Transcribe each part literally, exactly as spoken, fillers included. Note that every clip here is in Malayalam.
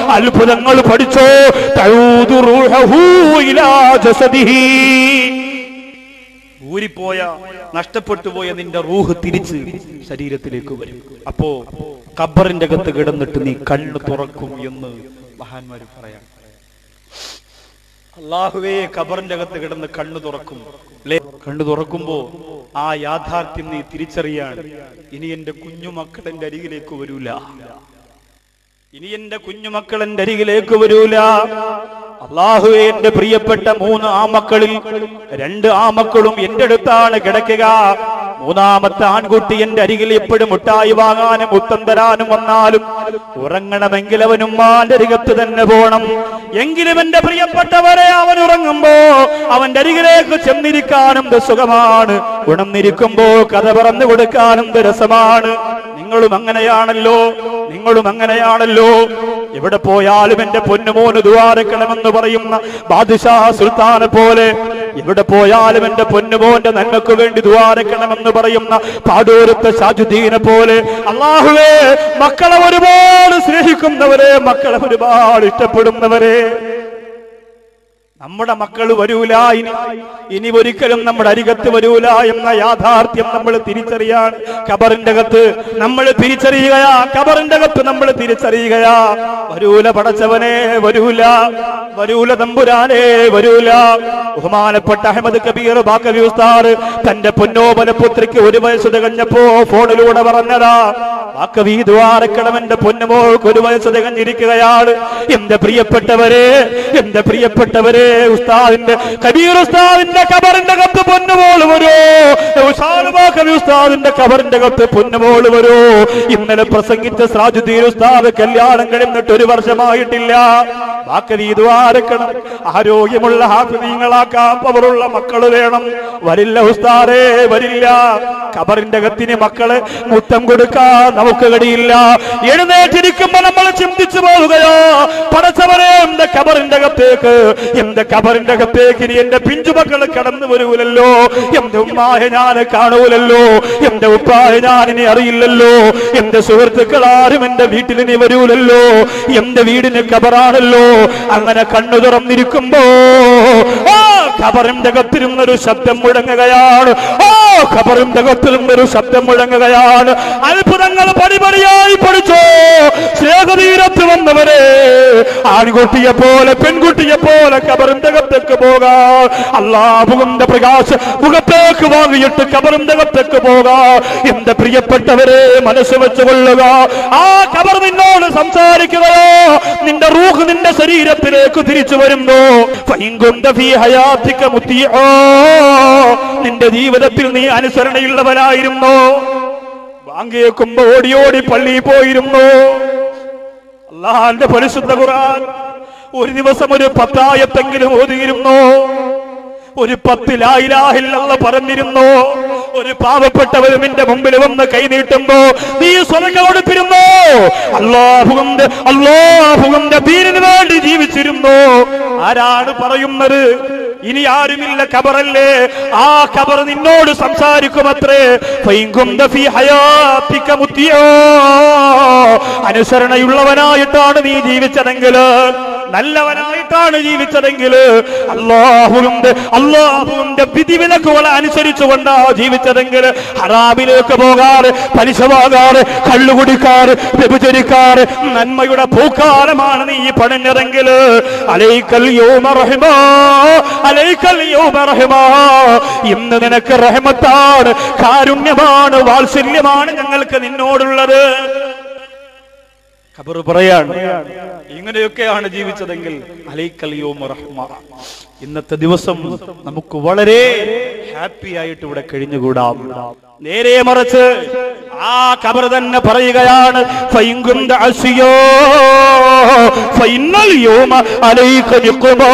അത്ഭുതങ്ങൾ പഠിച്ചോ. തഊദു റൂഹു ഇലാ ജസദിഹി, ഊരിപ്പോയ നഷ്ടപ്പെട്ടു പോയ നിന്റെ റൂഹ് തിരിച്ച് ശരീരത്തിലേക്ക് വരും. അപ്പോ ഖബറിന്റെ അകത്ത് കിടന്നിട്ട് നീ കണ്ണ് തുറക്കും എന്ന് മഹാന്മാര് പറയാം. അല്ലാഹുവേ, ഖബറിന്റെ അകത്ത് കിടന്ന് കണ്ണു തുറക്കും അല്ലേ? കണ്ണു തുറക്കുമ്പോ ആ യാഥാർത്ഥ്യം നീ തിരിച്ചറിയാൻ, ഇനി എന്റെ കുഞ്ഞുമക്കൾ എന്റെ അരികിലേക്ക് വരൂല, ഇനി എന്റെ കുഞ്ഞുമക്കൾ എന്റെ അരികിലേക്ക് വരൂല. അല്ലാഹുവേ, എന്റെ പ്രിയപ്പെട്ട മൂന്ന് ആമക്കളിൽ രണ്ട് ആമക്കളും എന്റെ അടുത്താണ് കിടക്കുക. മൂന്നാമത്തെ ആൺകുട്ടി എന്റെ അരികിൽ എപ്പോഴും മുട്ടായി വാങ്ങാനും മുത്തം തരാനും വന്നാലും ഉറങ്ങണമെങ്കിൽ അവൻ ഉമ്മാന്റെ അരികത്ത് തന്നെ പോണം. എങ്കിലും എന്റെ പ്രിയപ്പെട്ടവരെ, അവൻ ഉറങ്ങുമ്പോ അവന്റെ അരികിലേക്ക് ചെന്നിരിക്കാനും സുഖമാണ്, ഉണർന്നിരിക്കുമ്പോ കഥ പറഞ്ഞു കൊടുക്കാനും രസമാണ്. നിങ്ങളും അങ്ങനെയാണല്ലോ, നിങ്ങളും അങ്ങനെയാണല്ലോ. എവിടെ പോയാലും എന്റെ പൊന്നുമോന് ദുആരക്കണമെന്ന് പറയുന്ന ബാദ്ഷാ സുൽത്താനെ പോലെ, എവിടെ പോയാലും എന്റെ പൊന്നുമോന്റെ നന്മക്ക് വേണ്ടി ദുആരക്കണമെന്ന് പറയുന്ന പാടൂരത്തെ ഷാജുദ്ദീനെ പോലെ, അല്ലാഹുവേ, മക്കളെ ഒരുപാട് സ്നേഹിക്കുന്നവരെ, മക്കളെ ഒരുപാട് ഇഷ്ടപ്പെടുന്നവരെ, നമ്മുടെ മക്കൾ വരൂല, ഇനി ഇനി ഒരിക്കലും നമ്മുടെ അരികത്ത് വരൂല എന്ന യാഥാർത്ഥ്യം നമ്മൾ തിരിച്ചറിയാൻ ഖബറിന്റെ അകത്ത് നമ്മൾ തിരിച്ചറിയുകയാ. ഖബറിന്റെ അകത്ത് നമ്മൾ തിരിച്ചറിയുകയാ. വരൂല പടച്ചവനെ, വരൂല, വരൂല തമ്പുരാനെ, വരൂല. ബഹുമാനപ്പെട്ട അഹമ്മദ് കബീർ ബാക്കവി ഉസ്താദ് തന്റെ പൊന്നോമന പുത്രിക്ക് ഒരു വയസ്സ് തികഞ്ഞപ്പോ ഫോണിലൂടെ പറഞ്ഞതാ, ബാക്കവി ദ്വാരക്കണം, എന്റെ പൊന്നുമോൾക്ക് ഒരു വയസ്സ് തികഞ്ഞിരിക്കുകയാണ്. എന്റെ പ്രിയപ്പെട്ടവരെ, എന്റെ പ്രിയപ്പെട്ടവരെ, ഉസ്താദിന്റെ കബീർ ഉസ്താദിന്റെ ഖബറിന്റെ അകത്ത് പൊന്നുമോള് വരൂ, ബാക്കവി ഉസ്താദിന്റെ ഖബറിന്റെ അകത്ത് പൊന്നുമോള് വരൂ. ഇന്നലെ പ്രസംഗിച്ച സിറാജുദ്ദീൻ ഉസ്താദ് കല്യാണം കഴിഞ്ഞിട്ട് ഒരു വർഷമായിട്ടില്ല. ബാക്കവി ദ്വാരക്കണം, ആരോഗ്യമുള്ള ഹാഫിളീങ്ങളാക്കാൻ പവറുള്ള മക്കള് വേണം. വരില്ല ഉസ്താദേ, വരില്ല. ഖബറിന്റെ അകത്തിന് മക്കളെ മുത്തം കൊടുക്കാൻ നമുക്ക് കഴിയില്ല. എഴുന്നേറ്റിരിക്കുമ്പോ നമ്മൾ ചിന്തിച്ചു പോവുകയോ, പടച്ചവരെ, എന്റെ ഖബറിന്റെ അകത്തേക്ക്, എന്റെ ഖബറിന്റെ അകത്തേക്ക് ഇനി എന്റെ പിഞ്ചുമക്കൾ കടന്നു വരൂലല്ലോ, എന്റെ ഉമ്മായ ഞാൻ കാണൂലല്ലോ, എന്റെ ഉപ്പായ ഞാൻ ഇനി അറിയില്ലല്ലോ, എന്റെ സുഹൃത്തുക്കൾ ആരും എന്റെ വീട്ടിൽ ഇനി വരൂലല്ലോ, എന്റെ വീടിന് ഖബറാണല്ലോ. അങ്ങനെ കണ്ണു തുറന്നിരിക്കുമ്പോ ആ ഖബറിന്റെ അകത്തിരുന്നൊരു ശബ്ദം മുഴങ്ങുകയാണ്. ഓ ഖബറിന്റെ അകത്തിരുന്നൊരു ശബ്ദം മുഴങ്ങുകയാണ്. അത്ഭുതങ്ങൾ പടിപടിയായി പഠിച്ചോ. സ്നേഹതീരത്ത് വന്നവരെ, ആൺകുട്ടിയെ പോലെ പെൺകുട്ടിയെ പോലെ ഖബറിന്റെ അകത്തേക്ക് പോകാം. അല്ലാഹുവിന്റെ പ്രകാശം മുഖത്തേക്ക് വാങ്ങിയിട്ട് ഖബറിന്റെ അകത്തേക്ക് പോകാം. എന്റെ പ്രിയപ്പെട്ടവരെ, മനസ്സ് വെച്ചുകൊള്ളുക. ആ ഖബർ നിന്നോട് സംസാരിക്കുകയോ, നിന്റെ റൂഹ് നിന്റെ ശരീരത്തിലേക്ക് തിരിച്ചു വരുന്നു. നിന്റെ ജീവിതത്തിൽ നീ അനുസരണയുള്ളവനായിരുന്നു. ബാങ്കേക്കുമ്പോ ഓടി ഓടി പള്ളിയിൽ പോയിരുന്നു. അല്ലാഹുവിന്റെ പരിശുദ്ധ ഖുർആൻ ഒരു ദിവസം ഒരു പത്തായത്തെങ്കിലും ഓതിയിരുന്നു. ഒരു പത്ത് ലാ ഇലാഹ ഇല്ലല്ലാഹ് പറഞ്ഞിരുന്നു. ഒരു പാവപ്പെട്ടവരും നിന്റെ മുമ്പിൽ വന്ന് കൈനീട്ടുമ്പോ നീ സ്വർഗ്ഗം കൊടുത്തിരുന്നു. അല്ലാഹുവിന്റെ അല്ലാഹുവിന്റെ ദീനിന് വേണ്ടി ജീവിച്ചിരുന്നു. ആരാണ് പറയുന്നത്? ഇനി ആരുമില്ല, ഖബറല്ലേ. ആ ഖബർ നിന്നോട് സംസാരിക്കുമത്രേ. അനുസരണയുള്ളവനായിട്ടാണ് നീ ജീവിച്ചതെങ്കിൽ, നല്ലവനായിട്ടാണ് ജീവിച്ചതെങ്കിൽ, അല്ലാഹുവിന്റെ അല്ലാഹുവിന്റെ വിധിവിലക്കുകളെ അനുസരിച്ചുകൊണ്ടാ ജീവിച്ചതെങ്കിൽ, ഹറാമിലേക്ക് പോകാറ്, പലിശ വാങ്ങാറ്, കള്ളുകുടിക്കാറ്, വ്യഭിചരിക്കാറ്, നന്മയുടെ പൂക്കാലമാണ് നീ പണിഞ്ഞതെങ്കിൽ, അലൈക്കൽ യൗമ റഹ്മാ, അലൈക്കൽ യൗമ റഹ്മാ, ഇന്ന് നിനക്ക് റഹ്മത്താണ്, കാരുണ്യമാണ്, വാത്സല്യമാണ് ഞങ്ങൾക്ക് നിന്നോടുള്ളത്. ഖബർ പറയാണ്, ഇങ്ങനെയൊക്കെയാണ് ജീവിച്ചതെങ്കിൽ അലൈക്കൽ യൗമ റഹ്മാ, ഇന്നത്തെ ദിവസം നമുക്ക് വളരെ ഹാപ്പി ആയിട്ട് ഇവിടെ കഴിഞ്ഞുകൂടാം. നേരെ മറിച്ച് ആ ഖബർ തന്നെ പറയുകയാണ്, ഫൈൻകുന്ത അസിയോ ഫൈനൽ യൗമ അലൈക നിഖ്ബാ,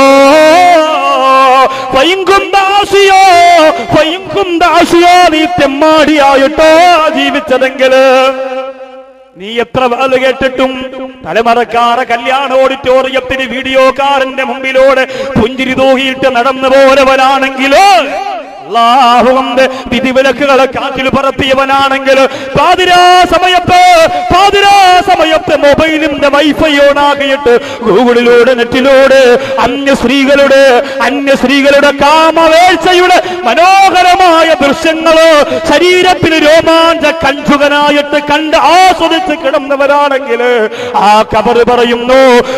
ഫൈൻകുന്ത അസിയോ ഫൈൻകുന്ത അസിയോ, നീ തെമ്മാടിയായിട്ടോ ജീവിച്ചതെങ്കിൽ, നീ എത്ര വാല് കേട്ടിട്ടും തലമറക്കാറ കല്യാണ ഓഡിറ്റോറിയത്തിന് വീഡിയോക്കാരന്റെ മുമ്പിലൂടെ പുഞ്ചിരി തൂകിയിട്ട് നടന്നു പോരവനാണെങ്കിലോ അല്ലാഹുവിന്റെ വിധിവിലക്കുകളെ കാറ്റിൽ പറത്തിയവനാണെങ്കിൽ പാതിരാ സമയത്ത് പാതിരാ സമയത്ത് മൊബൈലിന്റെ വൈഫൈ ഓണാക്കിയിട്ട് ഗൂഗിളിലൂടെ നെറ്റിലൂടെ അന്യ സ്ത്രീകളുടെ അന്യ സ്ത്രീകളുടെ കാമവേഴ്ചയുടെ മനോഹരമായ ദൃശ്യങ്ങള് ശരീരത്തിൽ രോമാഞ്ച കഞ്ചുകനായിട്ട് കണ്ട് ആസ്വദിച്ച് കിടന്നവരാണെങ്കിൽ ആ ഖബർ പറയുന്നു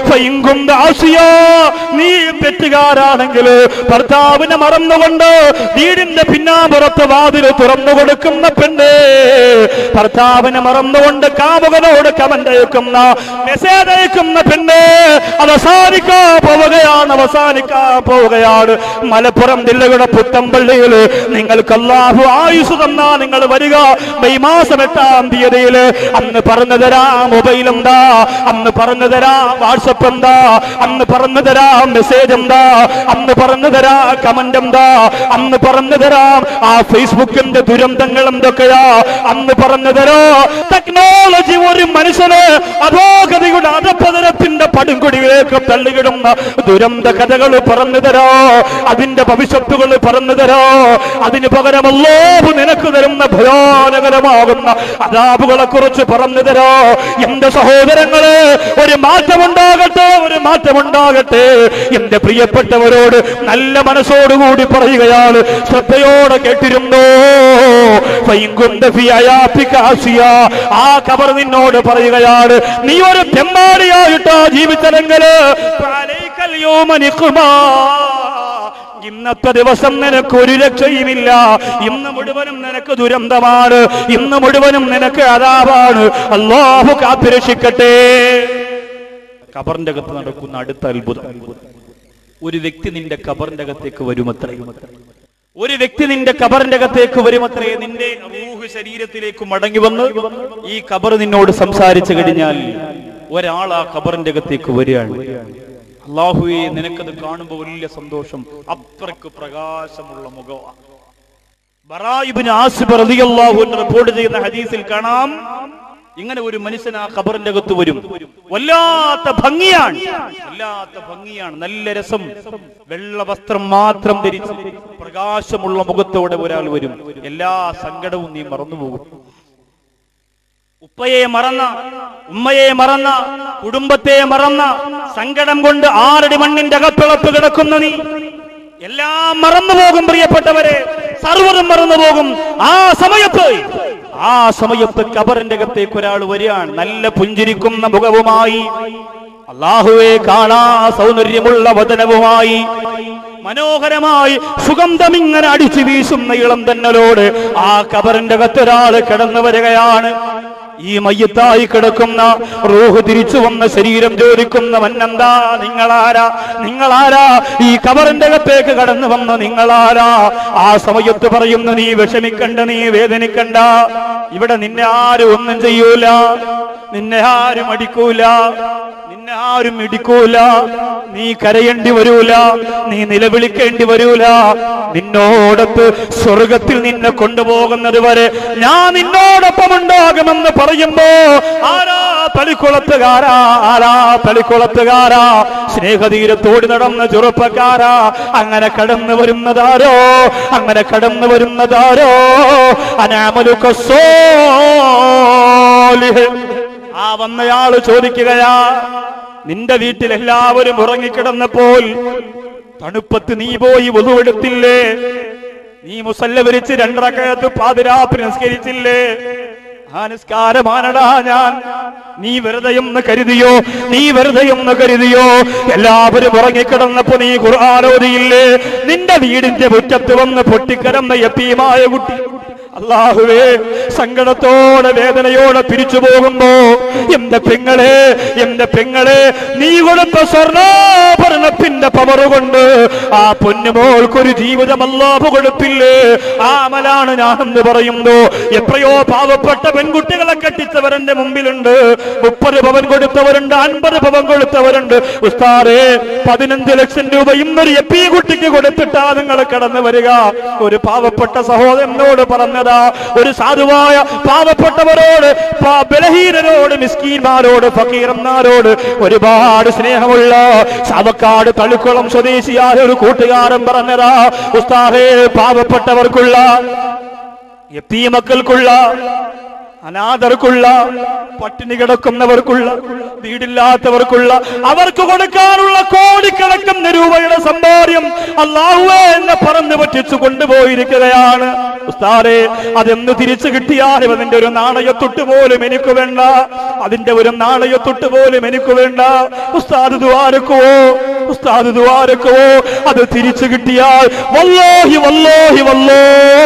നീ തെറ്റുകാരാണെങ്കിൽ ഭർത്താവിനെ മറന്നുകൊണ്ട് വീടിന്റെ പിന്നാമ്പുറത്ത് വാതിൽ തുറന്നു കൊടുക്കുന്ന പെണ്ണ്, ഭർത്താവിനെ മറന്നുകൊണ്ട് കാമുകനോട് കമന്റ് അയക്കുന്ന മെസ്സേജ് അയക്കുന്ന പെണ്ണ് അവസാനിക്കാൻ പോവുകയാണ് അവസാനിക്കാൻ പോവുകയാണ് മലപ്പുറം ജില്ലയുടെ പുത്തമ്പള്ളിയിൽ നിങ്ങൾക്ക് അല്ലാഹു ആയുസ് തന്നാ നിങ്ങൾ വരിക മെയ് മാസം എട്ടാം തീയതിയിൽ. അന്ന് പറഞ്ഞു തരാ മൊബൈൽ എന്താ, അന്ന് പറഞ്ഞു തരാ വാട്സപ്പ് എന്താ, അന്ന് പറഞ്ഞു തരാ മെസ്സേജ് എന്താ, അന്ന് പറഞ്ഞു തരാ കമന്റ് എന്താ, അന്ന് പറഞ്ഞു തരാം ആ ഫേസ്ബുക്കിന്റെ ദുരന്തങ്ങൾ എന്തൊക്കെയാ, അന്ന് പറഞ്ഞു തരോ ടെക്നോളജി ഒരു മനുഷ്യന് അധോഗതിയുടെ അധപതനത്തിന്റെ പടുങ്കുടിയിലേക്ക് തള്ളിയിടുന്ന ദുരന്ത കഥകൾ പറഞ്ഞു തരോ, അതിന്റെ ഭവിഷ്യത്തുകൾ പറഞ്ഞു തരോ. അതിന് പകരം അല്ലാഹു നിനക്ക് തരുന്ന ഭയാനകരമാകുന്ന അദാബുകളെ കുറിച്ച് പറഞ്ഞു തരോ. എന്റെ സഹോദരങ്ങളെ, ഒരു മാറ്റമുണ്ടാകട്ടെ, ഒരു മാറ്റമുണ്ടാകട്ടെ. എന്റെ പ്രിയപ്പെട്ടവരോട് നല്ല മനസ്സോടുകൂടി പറയുകയാണ്, ശ്രദ്ധയോടെ കേട്ടിരുന്നോ. ആ ഖബർ നിന്നോട് പറയുകയാണ്, നീ ഒരു തെമ്മാടിയായിട്ടാ ജീവിച്ചതെങ്കില് ഇന്നത്തെ ദിവസം നിനക്ക് ഒരു രക്ഷയുമില്ല. ഇന്ന് മുഴുവനും നിനക്ക് ദുരന്തമാണ്, ഇന്ന് മുഴുവനും നിനക്ക് അദാബാണ്. അല്ലാഹു കാത്തുരക്ഷിക്കട്ടെ. ഖബറിന്റെ അകത്ത് നടക്കുന്ന അടുത്ത അത്ഭുതം, ഒരു വ്യക്തി നിന്റെ ഖബറിന്റെ അകത്തേക്ക് വരുമത്രേ. ഒരു വ്യക്തി നിന്റെ ഖബറിന്റെ അകത്തേക്ക് വരുമത്രേ. നിന്റെ റൂഹ് ശരീരത്തിലേക്ക് മടങ്ങി വന്ന് ഈ ഖബർ നിന്നോട് സംസാരിച്ചു കഴിഞ്ഞാൽ ഒരാൾ ആ ഖബറിന്റെ അകത്തേക്ക് വരികയാണ്. അല്ലാഹുവേ, നിനക്കത് കാണുമ്പോൾ വലിയ സന്തോഷം, അത്രയ്ക്ക് പ്രകാശമുള്ള മുഖമാണ്. ബറാ ഇബ്നു ആസിബ് റളിയല്ലാഹു അൻഹു റിപ്പോർട്ട് ചെയ്യുന്ന ഹദീസിൽ കാണാം, ഇങ്ങനെ ഒരു മനുഷ്യൻ ആ ഖബറിന്റെ അകത്ത് വരും. വല്ലാത്ത ഭംഗിയാണ്, വല്ലാത്ത ഭംഗിയാണ്, നല്ല രസം. വെള്ള വസ്ത്രം മാത്രം ധരിച്ച് പ്രകാശമുള്ള മുഖത്തോടെ ഒരാൾ വരും. എല്ലാ സങ്കടവും നീ മറന്നുപോകും. ഉപ്പയെ മറന്ന, ഉമ്മയെ മറന്ന, കുടുംബത്തെ മറന്ന, സങ്കടം കൊണ്ട് ആറടി മണ്ണിന്റെ അകപ്പിളപ്പ് കിടക്കുന്ന നീ എല്ലാം മറന്നുപോകും. പ്രിയപ്പെട്ടവരെ, സർവ്വതും മറന്നുപോകും. ആ സമയത്ത് ആ സമയത്ത് ഖബറിന്റെ അകത്തേക്ക് ഒരാൾ വരികയാണ്, നല്ല പുഞ്ചിരിക്കുന്ന മുഖവുമായി, അല്ലാഹുവേ കാണാ സൗന്ദര്യമുള്ള വദനവുമായി, മനോഹരമായി സുഗന്ധമിങ്ങനെ അടിച്ചു വീശുന്ന ഇളം തന്നലോട് ആ ഖബറിന്റെ അകത്ത് ഒരാൾ കിടന്നു വരികയാണ്. ഈ മയ്യത്തായി കിടക്കുന്ന റൂഹ് തിരിച്ചു വന്ന ശരീരം ചോദിക്കുന്ന വന്നെന്താ, നിങ്ങളാരാ, നിങ്ങളാരാ, ഈ ഖബറിന്റെ അകത്തേക്ക് കടന്നു വന്ന നിങ്ങളാരാ? ആ സമയത്ത് പറയുന്നു, നീ വിഷമിക്കണ്ട, നീ വേദനിക്കണ്ട, ഇവിടെ നിന്നെ ആരും ഒന്നും ചെയ്യൂല, നിന്നെ ആരും അടിക്കൂല, നിന്നെ ആരും ഇടിക്കൂല, നീ കരയേണ്ടി വരൂല, നീ നിലവിളിക്കേണ്ടി വരൂല. നിന്നോടൊത്ത് സ്വർഗത്തിൽ നിന്നെ കൊണ്ടുപോകുന്നത് വരെ ഞാൻ നിന്നോടൊപ്പം ഉണ്ടാകുമെന്ന് പറയുമ്പോ ആരാ തളിക്കുളത്തുകാരാ, ആരാ തളിക്കുളത്തുകാരാ, സ്നേഹതീരത്തോട് നടന്ന ചെറുപ്പക്കാരാ, അങ്ങനെ കടന്നു വരുന്നതാരോ, അങ്ങനെ കടന്നു വരുന്നതാരോ അനാമലുക സോലിഹ്. ആ വന്നയാള് ചോദിക്കുകയാ, നിന്റെ വീട്ടിൽ എല്ലാവരും ഉറങ്ങിക്കിടന്നപ്പോൾ തണുപ്പത്ത് നീ പോയി വുളുവെടുത്തില്ലേ? നീ മുസല്ല വിരിച്ച് രണ്ടറക്കയത്ത് പാതിരാത്രി നിസ്കരിച്ചില്ലേ? ആ നിസ്കാരമാനടാ ഞാൻ. നീ വെറുതെയൊന്ന് കരുതിയോ, നീ വെറുതെയൊന്ന് കരുതിയോ? എല്ലാവരും ഉറങ്ങിക്കിടന്നപ്പോ നീ ഖുർആൻ ഓതിയില്ലേ? നിന്റെ വീടിന്റെ മുറ്റത്ത് വന്ന് പൊട്ടിക്കരന്ന യതീമായ കുട്ടി, അല്ലാഹുവേ, സങ്കടത്തോടെ വേദനയോടെ തിരിച്ചു പോകുമ്പോ എന്റെ പെങ്ങളെ, എന്റെ പെങ്ങളെ, നീ കൊടുത്ത സ്വർണ്ണാഭരണത്തിന്റെ പവർ കൊണ്ട് ആ പൊന്നുമോൾക്കൊരു ജീവിതം അല്ലാഹു കൊടുത്തില്ലേ? ആ അമലാണ് ഞാനെന്ന് പറയുന്നു. എത്രയോ പാവപ്പെട്ട പെൺകുട്ടികളെ കെട്ടിച്ചവരെന്റെ മുമ്പിലുണ്ട്. മുപ്പത് പവൻ കൊടുത്തവരുണ്ട്, അൻപത് പവൻ കൊടുത്തവരുണ്ട്. ഉസ്താദേ, പതിനഞ്ച് ലക്ഷം രൂപ ഇന്നൊരു എപ്പി കുട്ടിക്ക് കൊടുത്തിട്ടാ നിങ്ങൾ കടന്നു വരിക. ഒരു പാവപ്പെട്ട സഹോദരനോട് പറഞ്ഞത് പറഞ്ഞതാ, ഒരു സാധുവായ പാവപ്പെട്ടവരോട്, ബലഹീനരോട്, മിസ്കീന്മാരോട്, ഫക്കീറന്മാരോട് ഒരുപാട് സ്നേഹമുള്ള ചാവക്കാട് തളിക്കുളം സ്വദേശിയായ ഒരു കൂട്ടുകാരൻ പറഞ്ഞതാ, ഉസ്താദേ, പാവപ്പെട്ടവർക്കുള്ള, യതീമക്കൾക്കുള്ള, അനാഥർക്കുള്ള, പട്ടിണി കിടക്കുന്നവർക്കുള്ള, വീടില്ലാത്തവർക്കുള്ള, അവർക്ക് കൊടുക്കാനുള്ള കോടിക്കണക്കിന് രൂപയുടെ സമ്പാദ്യം അല്ലാഹുവേ എന്നെ പറന്നു പറ്റിച്ചു കൊണ്ടുപോയിരിക്കുകയാണ്. ഉസ്താദേ, അതെന്ന് തിരിച്ചു കിട്ടിയാലും അതിന്റെ ഒരു നാണയത്തൊട്ട് പോലും എനിക്ക് വേണ്ട, അതിന്റെ ഒരു നാണയത്തൊട്ട് പോലും എനിക്ക് വേണ്ട. ഉസ്താദ് ദുആരക്കുവോ, ഉസ്താദ് ദുആരക്കുവോ, അത് തിരിച്ചു കിട്ടിയാൽ വല്ലാഹി വല്ലാഹി വല്ലോ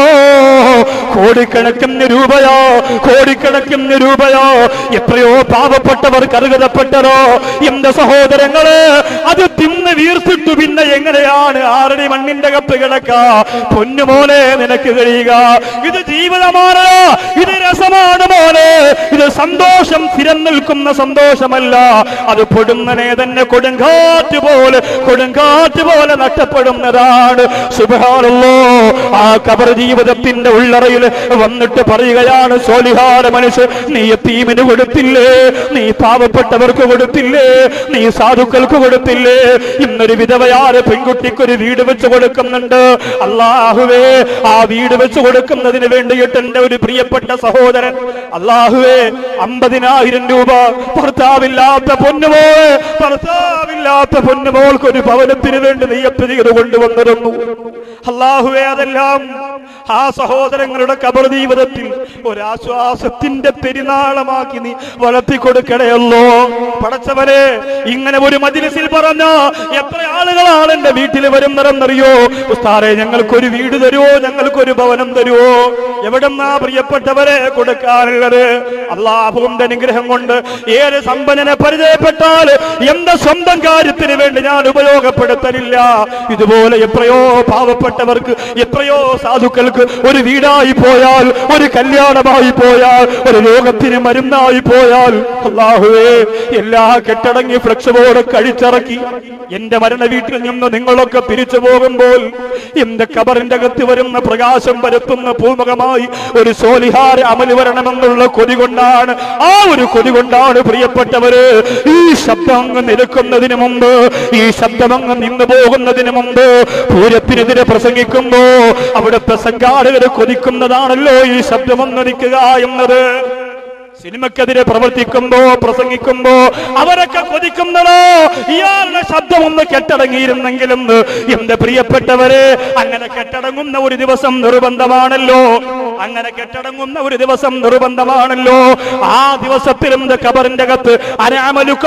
കോടിക്കണക്കിന് രൂപയോ, കോടിക്കണക്കിന് രൂപയോ എത്രയോ പാവപ്പെട്ടവർക്ക് അർഹതപ്പെട്ടതോ എന്റെ സഹോദരങ്ങള്, അത് തിന്ന് വീർത്തിട്ടു പിന്നെ എങ്ങനെയാണ് ആറടി മണ്ണിന്റെ കപ്പ് കിടക്ക? പൊന്നുമോനെ നിനക്ക് കഴിയുക. ഇത് ജീവിതമാണ്, ഇത് രസമാണ് മോനെ, ഇത് സന്തോഷം സ്ഥിരം നിൽക്കുന്ന സന്തോഷമല്ല. അത് പൊടുന്നനെ തന്നെ കൊടുങ്കാറ്റ് പോലെ, കൊടുങ്കാറ്റ് പോലെ നഷ്ടപ്പെടുന്നതാണ്. സുബ്ഹാനല്ലാഹ്. ആ ഖബർ ജീവിതത്തിന്റെ ഉള്ളറയിൽ വന്നിട്ട് പറയുകയാണ്, സോലിഹാര മനുഷ്യൻ, നീ യതീമിന് കൊടുത്തില്ലേ, നീ പാവപ്പെട്ടവർക്ക് കൊടുത്തില്ലേ, നീ സാധുക്കൾക്ക് കൊടുത്തില്ലേ? ഇന്നൊരു വിധവയായ പെൺകുട്ടിക്കൊരു വീട് വെച്ച് കൊടുക്കുന്നുണ്ട്. അല്ലാഹുവേ, ആ വീട് വെച്ച് കൊടുക്കുന്നതിന് വേണ്ടിയിട്ട് എന്റെ ഒരു പ്രിയപ്പെട്ട സഹോദരൻ, അല്ലാഹുവേ, അമ്പതിനായിരം രൂപ ഭർത്താവില്ലാത്ത പൊന്നുമോൾ, ഭർത്താവില്ലാത്ത പൊന്നുമോൾക്ക് ഒരു ഭവനത്തിന് വേണ്ടി നെയ്യത്ത് ചെയ്ത് കൊണ്ടുവന്നിരുന്നു. അല്ലാഹുവേ, അതെല്ലാം ആ സഹോദരങ്ങളുടെ ഖബർ ജീവിതത്തിൽ ഒരാശ്വാസത്തിന്റെ പെരുന്നാളമാക്കി നീ വളർത്തി കൊടുക്കണയല്ലോ. പടച്ചവരെ, ഇങ്ങനെ ഒരു മജ്‌ലിസിൽ പറഞ്ഞ എത്ര ആളുകളാണ് എന്റെ വീട്ടിൽ വരുന്നതെന്നറിയോ? ഉസ്താദേ, ഞങ്ങൾക്കൊരു വീട് തരുവോ, ഞങ്ങൾക്കൊരു ഭവനം തരുവോ? എവിടെന്നാ പ്രിയപ്പെട്ടവരെ കൊടുക്കാനുള്ളത്? അല്ലാഹുവിന്റെ അനുഗ്രഹം കൊണ്ട് ഏത് സമ്പന്നനെ പരിചയപ്പെട്ടാൽ എന്റെ സ്വന്തം കാര്യത്തിന് വേണ്ടി ഞാൻ ഉപയോഗപ്പെടുത്തലില്ല. ഇതുപോലെ എത്രയോ പാവപ്പെട്ടവർക്ക്, എത്രയോ സാധുക്കൾക്ക് ഒരു വീടായി പോയാൽ, ഒരു കല്യാണമായി പോയാൽ, ഒരു രോഗത്തിന് മരുന്നായി പോയാൽ, അല്ലാഹുവേ, എല്ലാ കെട്ടടങ്ങി ഫ്ലക്സ് ബോർഡ് കഴിച്ചിറക്കി എന്റെ മരണ വീട്ടിൽ നിന്ന് നിങ്ങളൊക്കെ പിരിച്ചു പോകുമ്പോൾ എന്റെ ഖബറിന്റെ അകത്ത് വരുന്ന പ്രകാശം പരത്തുന്ന പൂമുഖമായി ഒരു സോലിഹാര അമല് വരണമെന്നുള്ള കൊതി കൊണ്ടാണ്, ആ ഒരു കൊതി കൊണ്ടാണ് പ്രിയപ്പെട്ടവര് ഈ ശബ്ദം അങ്ങ് നിൽക്കുന്നതിന് മുമ്പ്, ഈ ശബ്ദം അങ്ങ് നിന്നു പോകുന്നതിന് മുമ്പ് പൂരത്തിനെതിരെ പ്രസംഗിക്കുമ്പോ അവിടുത്തെ സംഘാടകര് കൊതിക്കുന്നതാണല്ലോ ഈ ശബ്ദമൊന്ന് നിൽക്കുക എന്നത്. സിനിമക്കെതിരെ പ്രവർത്തിക്കുമ്പോ, പ്രസംഗിക്കുമ്പോ അവരൊക്കെ കൊതിക്കുന്നതോ ഇയാളുടെ ശബ്ദം ഒന്ന് കെട്ടടങ്ങിയിരുന്നെങ്കിലും. എന്റെ പ്രിയപ്പെട്ടവരെ, അങ്ങനെ കെട്ടടങ്ങുന്ന ഒരു ദിവസം നിർബന്ധമാണല്ലോ, അങ്ങനെ കെട്ടടങ്ങുന്ന ഒരു ദിവസം നിർബന്ധമാണല്ലോ. ആ ദിവസത്തിൽ എന്റെ ഖബറിന്റെ അകത്ത് അനഅമലുക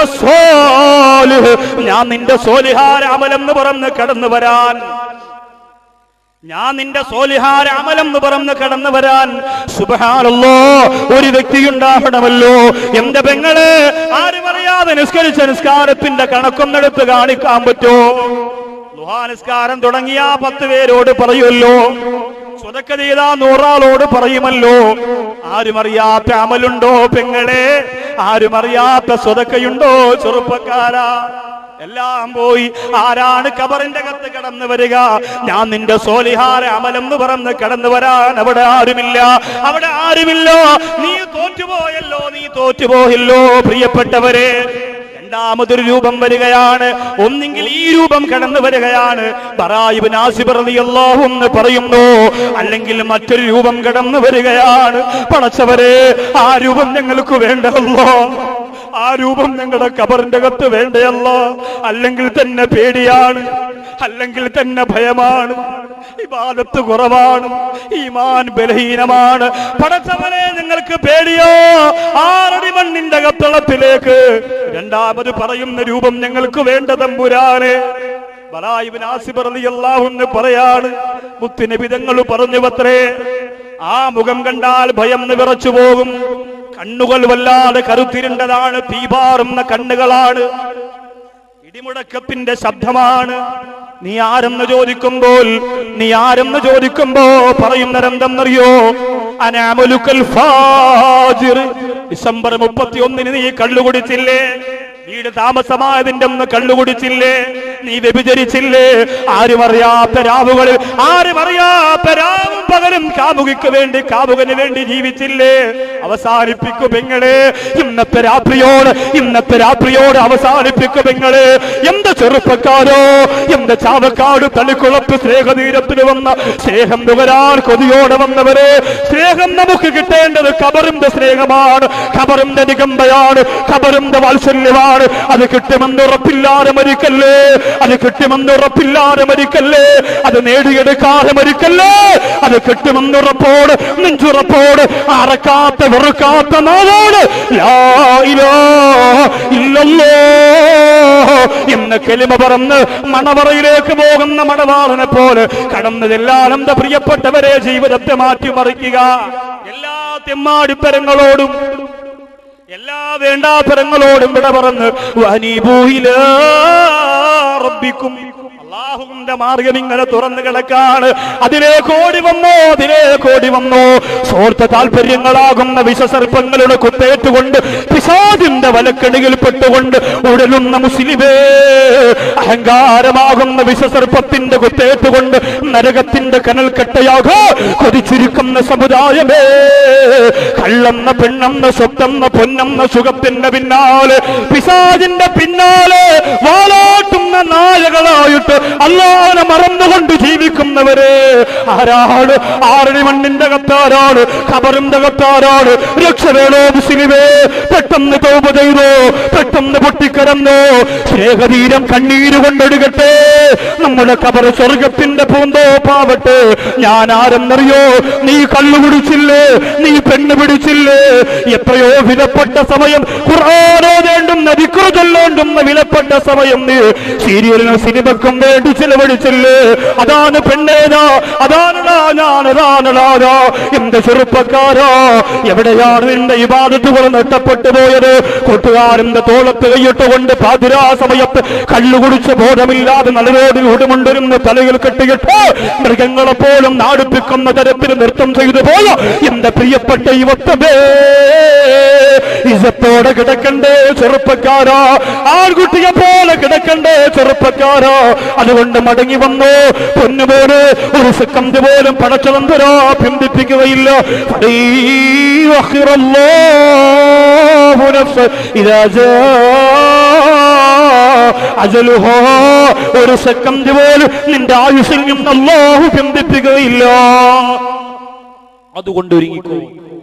സ്വാലിഹ്, ഞാൻ നിന്റെ സോലിഹാര അമലെന്ന് പറഞ്ഞ് കടന്നു വരാൻ, ഞാൻ നിന്റെ സോലിഹാര അമലെന്ന് പറഞ്ഞ് കടന്നു വരാൻ സുബ്ഹാനല്ലാഹ് ഒരു വ്യക്തി ഉണ്ടാവണമല്ലോ. എന്റെ പെങ്ങളെ, ആരും അറിയാതെ നിസ്കരിച്ച നിസ്കാരത്തിന്റെ കണക്കൊന്നെടുത്ത് കാണിക്കാൻ പറ്റോ? ദുഹാ നിസ്കാരം തുടങ്ങിയ പത്ത് പേരോട് പറയുമല്ലോ, സ്വതക്ക ചെയ്താ നൂറാളോട് പറയുമല്ലോ. ആരും അറിയാത്ത അമലുണ്ടോ പെങ്ങളെ? ആരും അറിയാത്ത സ്വതക്കയുണ്ടോ ചെറുപ്പക്കാരാ? എല്ലാം പോയി. ആരാണ് ഖബറിന്റെ അകത്ത് കടന്നു വരിക? ഞാൻ നിന്റെ സോലിഹാര അമലെന്ന് പറഞ്ഞ് കടന്നു വരാൻ അവിടെ ആരുമില്ല, അവിടെ ആരുമില്ല. നീ തോറ്റുപോയല്ലോ, നീ തോറ്റുപോയല്ലോ പ്രിയപ്പെട്ടവരെ. രണ്ടാമതൊരു രൂപം വരികയാണ്, ഒന്നെങ്കിൽ ഈ രൂപം കടന്നു വരികയാണ്, ബറാ ഇബ്നു ആസിബ് റളിയല്ലാഹു അൻഹു പറയുന്നു, അല്ലെങ്കിൽ മറ്റൊരു രൂപം കടന്നു വരികയാണ്. പടച്ചവരെ, ആ രൂപം ഞങ്ങൾക്ക് വേണ്ടല്ലോ, ആ രൂപം ഞങ്ങളുടെ ഖബറിന്റെ അകത്ത് വേണ്ടയല്ല. അല്ലെങ്കിൽ തന്നെ പേടിയാണ്, അല്ലെങ്കിൽ തന്നെ ഭയമാണ്, ഇബാദത്ത് കുറവാണ്, ഈമാൻ ബലഹീനമാണ്. പടച്ചവനെ, നിങ്ങൾക്ക് പേടിയോ? ആറടി മണ്ണിന്റെ അകത്തളത്തിലേക്ക് രണ്ടാമത് പറയുന്ന രൂപം ഞങ്ങൾക്ക് വേണ്ട തമ്പുരാനെ. ബറാ ഇബ്നു ആസിബ് റളിയല്ലാഹു അൻഹു പറയാണ്, മുത്തുനബി തങ്ങൾ പറഞ്ഞുവത്രേ, ആ മുഖം കണ്ടാൽ ഭയം നിറച്ചു പോകും. കണ്ണുകൾ വല്ലാതെ കറുത്തിരുണ്ടതാണ്, തീപാറുന്ന കണ്ണുകളാണ്, ഇടിമുഴക്കത്തിന്റെ ശബ്ദമാണ്. നീ ആരെന്ന് ചോദിക്കുമ്പോൾ, നീ ആരെന്ന് ചോദിക്കുമ്പോ പറയുന്നതെന്തെന്നറിയോ? അനഅമലുകൽ ഫാജിർ. ഡിസംബർ മുപ്പത്തി ഒന്നിന് നീ കള്ളുകുടിച്ചില്ലേ? വീട് താമസമായതിന്റെ ഒന്ന് കള്ളുകുടിച്ചില്ലേ? നീ വ്യഭിചരിച്ചില്ലേ? ആരും അറിയാത്ത രാവുകളിൽ, ആരും അറിയാത്ത രാവും പകലും കാമുകിക്ക് വേണ്ടി കാമുകന് വേണ്ടി ജീവിച്ചില്ലേ? അവസാനിപ്പിക്കു പെങ്ങളെ, ഇന്നത്തെ രാത്രിയോട് ഇന്നത്തെ രാത്രിയോട് അവസാനിപ്പിക്കു പെങ്ങളെ. എന്ത് ചെറുപ്പക്കാരോ, എന്ത് ചാവക്കാട് തളിക്കുളത്ത് സ്നേഹതീരത്തിന് വന്ന സ്നേഹം നുകരാൻ കൊതിയോടെ വന്നവരെ, സ്നേഹം നമുക്ക് കിട്ടേണ്ടത് ഖബറിന്റെ സ്നേഹമാണ്, ഖബറിന്റെ നിഗമ്പയാണ്, ഖബറിന്റെ വാത്സല്യമാണ്. അത് കിട്ടുമെന്ന് ഉറപ്പില്ലാതെ മരിക്കല്ലേ, അത് കിട്ടുമെന്ന് ഉറപ്പില്ലാതെ മരിക്കല്ലേ, അത് നേടിയെടുക്കാതെ മരിക്കല്ലേ. അത് കിട്ടുമെന്ന് ഉറപ്പോട്, നെഞ്ചുറപ്പോട്, അറക്കാത്ത വെറുക്കാത്ത നാളോട് ലാ ഇലാഹ ഇല്ലല്ലാഹ് എന്ന കലിമ പറന്ന് മണവറയിലേക്ക് പോകുന്ന മണവാളനെ പോലെ കടന്നതെല്ലാം എന്റെ പ്രിയപ്പെട്ടവരെ ജീവിതത്തെ മാറ്റിമറിക്കുക. എല്ലാ തെമ്മാടിപ്പരങ്ങളോടും എല്ലാ വേണ്ടാത്തരങ്ങളോടും വിട പറന്ന് വനീബൂ ഇലാ റബ്ബിക്കും, അല്ലാഹുവിന്റെ മാർഗം ഇങ്ങനെ തുറന്നു കിടക്കാണ്. അതിലേക്ക് ഓടി വന്നോ, അതിലേക്ക് ഓടി വന്നോ. സ്വാർത്ഥ താല്പര്യങ്ങളാകുന്ന വിഷസർപ്പങ്ങളുടെ കുത്തേറ്റുകൊണ്ട്, പിശാചിന്റെ വലക്കണിയിൽ പെട്ടുകൊണ്ട് ഉടലുന്ന മുസ്ലിമേ, അഹങ്കാരമാകുന്ന വിഷസർപ്പത്തിന്റെ കുത്തേറ്റുകൊണ്ട് നരകത്തിന്റെ കനൽക്കട്ടയാകോ കൊതിച്ചിരിക്കുന്ന സമുദായമേ, കള്ളെന്ന പെണ്ണെന്ന സ്വത്തെന്ന പൊന്നെന്ന സുഖത്തിന്റെ പിന്നാലെ, പിശാചിന്റെ പിന്നാലെ വാലാട്ടുന്ന നായകളായിട്ട് അല്ലാഹുവിനെ മറന്നുകൊണ്ട് ജീവിക്കുന്നവരെ, ആരാണ്? ആറടി മണ്ണിന്റെ കത്താരാണ്, ഖബറിന്റെ കത്താരാണ്. രക്ഷ വേണോ മുസ്ലിമേ? പെട്ടെന്ന് തൗബ ചെയ്തോ, പെട്ടെന്ന് പൊട്ടിക്കരന്നോ. സ്നേഹതീരം കണ്ണീര് കൊണ്ടൊടുകട്ടെ, നമ്മുടെ ഖബർ സ്വർഗത്തിന്റെ പൂന്തോപ്പാവട്ടെ. ഞാൻ ആരെന്നറിയോ? നീ കള്ളു കുടിച്ചില്ലേ, നീ പെണ്ണ് പിടിച്ചില്ലേ, എത്രയോ വിലപ്പെട്ട സമയം ഖുർആനോദേണ്ടുന്ന ദിക്ർ ചൊല്ലേണ്ടുന്ന വിലപ്പെട്ട സമയം നീ സീരിയലിനും സിനിമക്കും വേണ്ടി ചിലവഴിച്ചില്ലേ? അതാണ് പെണ്ണേതാ, അതാണടാ ഞാൻ, അതാണടാ എന്റെ ചെറുപ്പക്കാരാ. എവിടെയാണ് നിന്റെ ഇബാദത്തുകൾ നഷ്ടപ്പെട്ടു പോയത്? കൂട്ടുകാരന്റെ തോളത്ത് കൈയിട്ടുകൊണ്ട് പാതിരാ സമയത്ത് കള്ളുകുടിച്ച് ബോധമില്ലാതെ നടുറോഡിൽ ഉടുമുണ്ടൊരുന്ന് തലയിൽ കെട്ടിയിട്ട് മൃഗങ്ങളെ പോലും നാടിപ്പിക്കുന്ന തരത്തിൽ നൃത്തം ചെയ്തു പോയ എന്റെ പ്രിയപ്പെട്ട യുവത്വമേ, ഇസത്തോടെ കിടക്കണ്ടേ ചെറുപ്പക്കാരാ, ആൺകുട്ടിയെ പോലെ കിടക്കണ്ടേ ചെറുപ്പക്കാരാ. അതുകൊണ്ട് മടങ്ങി വന്നു പൊന്നുപോലെ ഒരു സെക്കൻഡ് പോലും പടച്ചതന്തരാ പിന്തിപ്പിക്കുകയില്ല. ഒരു സെക്കൻഡ് പോലും നിന്റെ ആയുസ്സിൽ നിന്ന് അല്ലാഹു പിന്തിപ്പിക്കുകയില്ല. അതുകൊണ്ട് ഒരുങ്ങിക്കോ.